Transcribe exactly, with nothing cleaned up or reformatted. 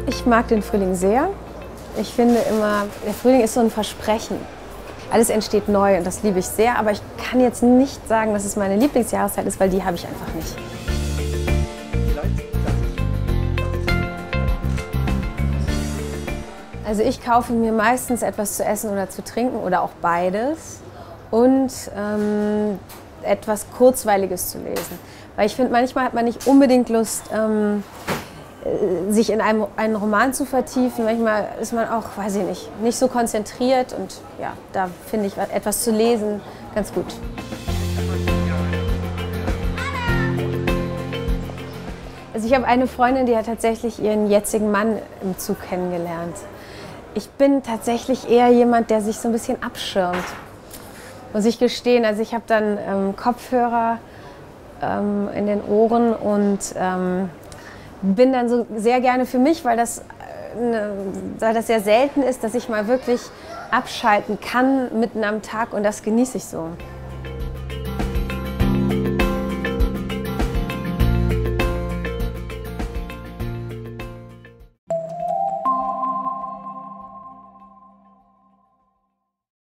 Ich mag den Frühling sehr. Ich finde immer, der Frühling ist so ein Versprechen. Alles entsteht neu und das liebe ich sehr, aber ich kann jetzt nicht sagen, dass es meine Lieblingsjahreszeit ist, weil die habe ich einfach nicht. Also ich kaufe mir meistens etwas zu essen oder zu trinken oder auch beides und ähm, etwas Kurzweiliges zu lesen. Weil ich finde, manchmal hat man nicht unbedingt Lust, ähm, sich in einem, einen Roman zu vertiefen. Manchmal ist man auch, weiß ich nicht, nicht so konzentriert und ja, da finde ich etwas zu lesen ganz gut. Also ich habe eine Freundin, die hat tatsächlich ihren jetzigen Mann im Zug kennengelernt. Ich bin tatsächlich eher jemand, der sich so ein bisschen abschirmt, muss ich gestehen. Also ich habe dann ähm, Kopfhörer ähm, in den Ohren und ähm, bin dann so sehr gerne für mich, weil das, äh, weil das sehr selten ist, dass ich mal wirklich abschalten kann mitten am Tag und das genieße ich so.